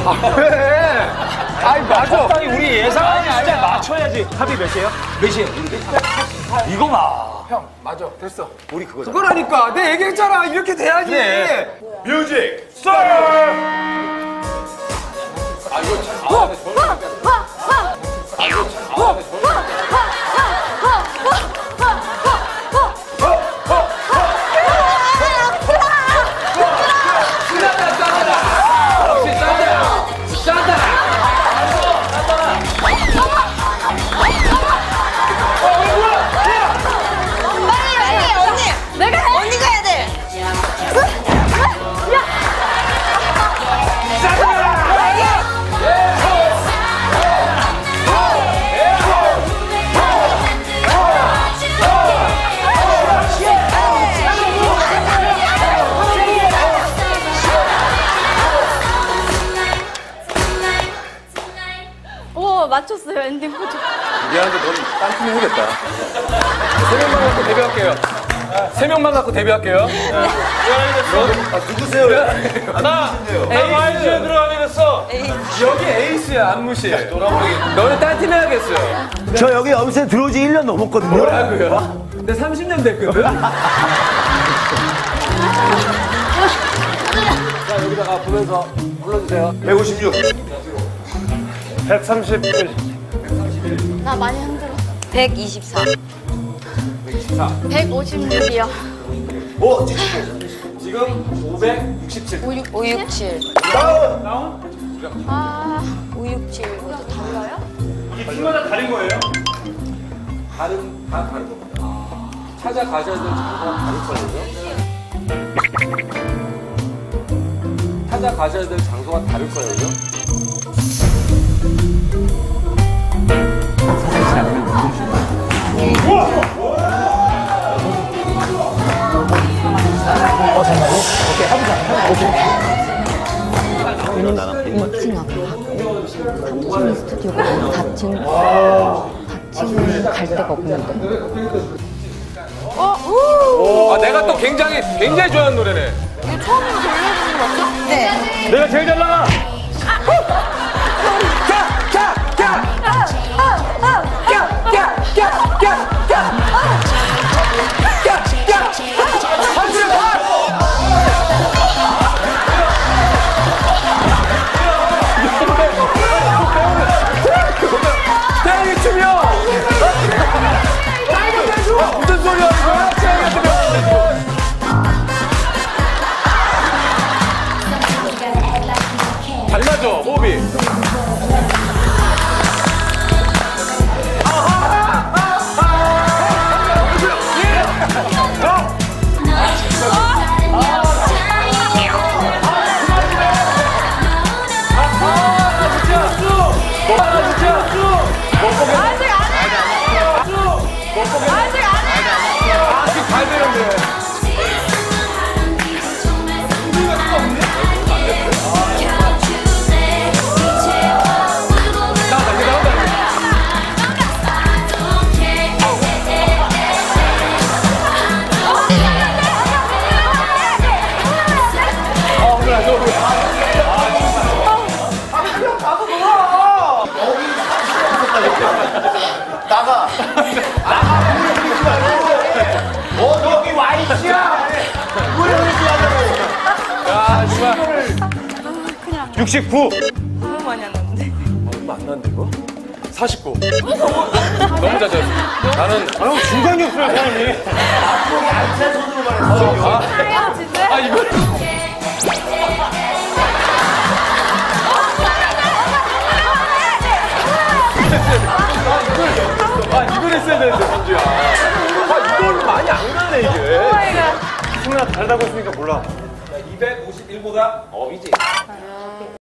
왜? 아니 맞아. 적당히 우리 예상하는 숫자 맞춰야지. 합이 몇이에요? 몇이에요? 이거 봐. 형 맞아. 됐어. 우리 그거잖아. 그거라니까. 내가 얘기했잖아. 이렇게 돼야지. 그래. 뮤직 스타트! 언니가 해야 돼. 오, 맞췄어요. 엔딩 포즈. 미안한데 넌 딴 팀 해야겠다. 3명만 갖고 데뷔할게요. 3명만 갖고 데뷔할게요. 누구세요? 하나, 에이스에 들어가겠어. 여기 에이스야, 안무실. 너는 딴 팀 해야겠어요. 저 여기 염세 들어오지 1년 넘었거든요. 뭐라고요? 근데 30년 됐거든? 자, 여기다가 보면서 불러주세요. 156. 131. 나 많이 흔들어. 124. 156이요. 오, 지금 567. 567. 다운. 아, 567. 달라요? 이게 팀마다 다른 거예요? 다 다른 겁니다. 찾아가셔야 될 장소가 다를 거예요. 찾아가셔야 될 장소가 다를 거예요. 우리는 2층 앞에 갔고 3층 스튜디오가 4층 갈 데가 없는데 아, 내가 또 굉장히 좋아하는 노래네. 이거 처음으로 돌려주는 거 맞죠? 네. 내가 제일 잘 나가. 태양이 추면 무슨 소리 하는 거야? 태양이 추면 잘 맞아, 호흡이. 아직 잘 되는데. 나가. 여기 와 있지야. 왜 이렇게 하냐고. 야, 정말. 69. 너무 많이 안 났는데. 얼마 안 났는데, 이거? 49. 너무 잘 쳤어. 나는. 형, 중간이 없어요, 사람이. 앞쪽에 안채 손으로 말했어. 아, 이거. 이걸 했어야 되는데, 민주야. 이걸 많이 안 가네, 이게. 승훈아, 다르다고 했으니까 몰라. 251보다 업이지.